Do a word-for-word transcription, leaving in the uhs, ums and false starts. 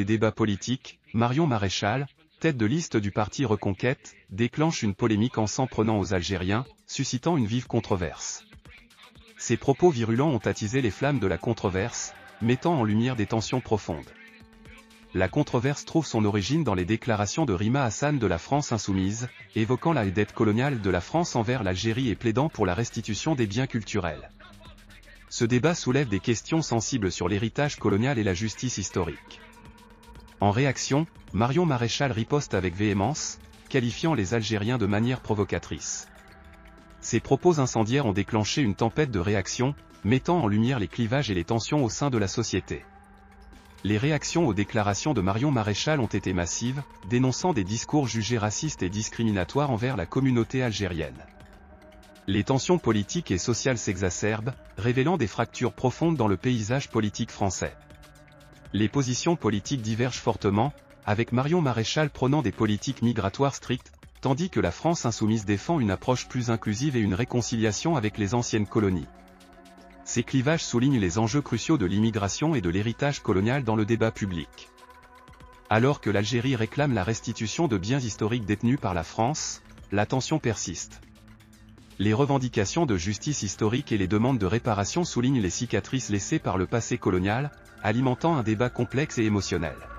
des débats politiques, Marion Maréchal, tête de liste du parti Reconquête, déclenche une polémique en s'en prenant aux Algériens, suscitant une vive controverse. Ces propos virulents ont attisé les flammes de la controverse, mettant en lumière des tensions profondes. La controverse trouve son origine dans les déclarations de Rima Hassan de la France insoumise, évoquant la dette coloniale de la France envers l'Algérie et plaidant pour la restitution des biens culturels. Ce débat soulève des questions sensibles sur l'héritage colonial et la justice historique. En réaction, Marion Maréchal riposte avec véhémence, qualifiant les Algériens de manière provocatrice. Ces propos incendiaires ont déclenché une tempête de réactions, mettant en lumière les clivages et les tensions au sein de la société. Les réactions aux déclarations de Marion Maréchal ont été massives, dénonçant des discours jugés racistes et discriminatoires envers la communauté algérienne. Les tensions politiques et sociales s'exacerbent, révélant des fractures profondes dans le paysage politique français. Les positions politiques divergent fortement, avec Marion Maréchal prônant des politiques migratoires strictes, tandis que la France insoumise défend une approche plus inclusive et une réconciliation avec les anciennes colonies. Ces clivages soulignent les enjeux cruciaux de l'immigration et de l'héritage colonial dans le débat public. Alors que l'Algérie réclame la restitution de biens historiques détenus par la France, la tension persiste. Les revendications de justice historique et les demandes de réparation soulignent les cicatrices laissées par le passé colonial, alimentant un débat complexe et émotionnel.